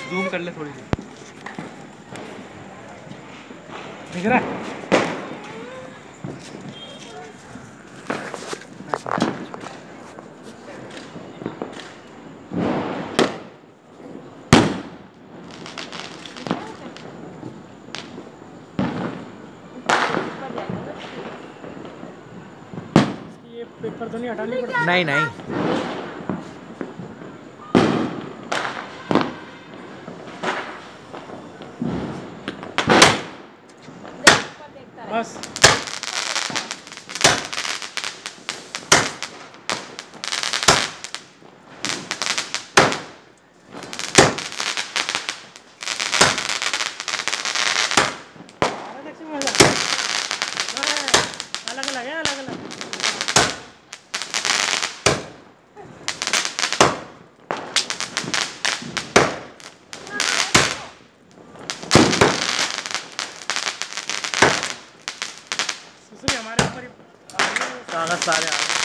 Zoom कर ले थोड़ी सी, दिख रहा है? ये पेपर तो नहीं हटानी पड़ती? नहीं नहीं, बस अलग अलग है, अलग अलग। हमारे ऊपर कागज सारे आ गए।